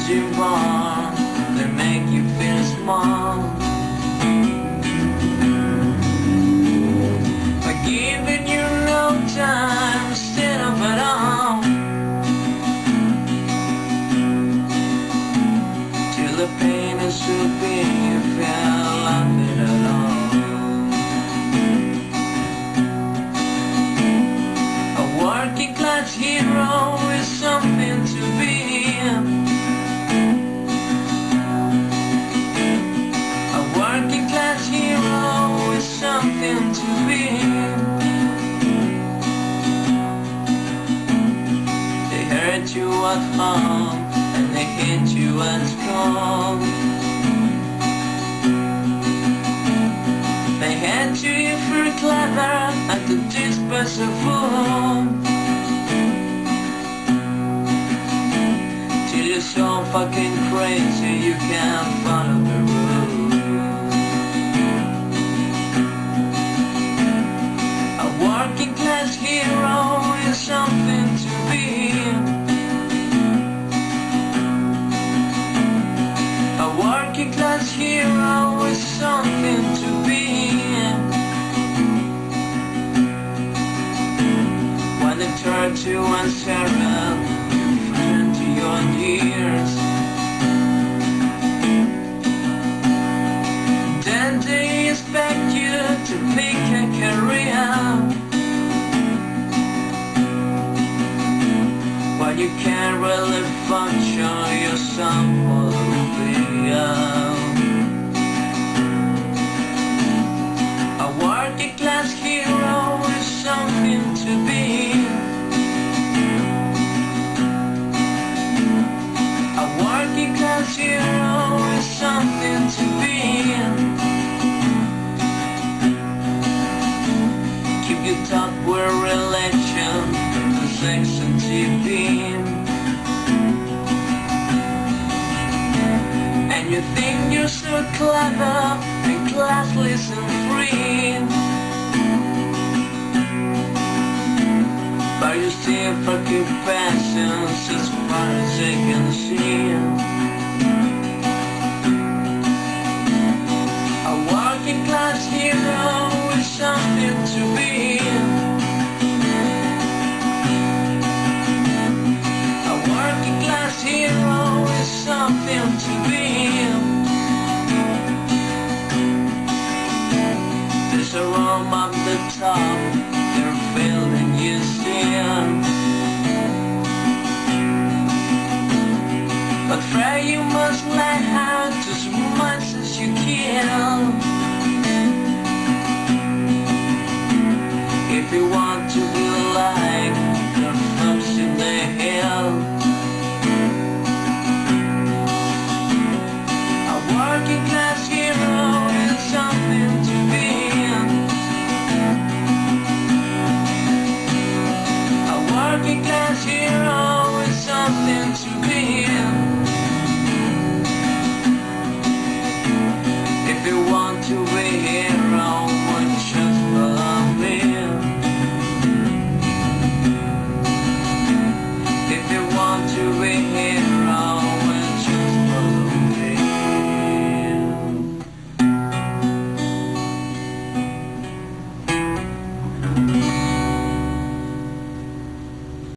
you want, they make you feel small. By giving you no time instead of it all, till the pain is so big you feel nothing at all. A working class hero is something to be. A working class hero is something to be. They hurt you at home and they hit you at school. They hate you if you're clever and the disperseful. Till you're so fucking crazy you can't follow the rules. A working class hero is something to be. A working class hero is something to be. When they turn to uncertain, you turn to your years. Then they expect you to make a career, while you can't really function, you're someone a working class hero is something to be. A working class hero is something to be. Keep your top with religion, sex and TV. You think you're so clever and classless and free, but you still fucking passions as far as they can see. A working class hero is something to be. A working class hero is something to be. There's a room up the top, they're filling you still. But Frey, you must let out as much as you can. If you want to be like the folks in the hill.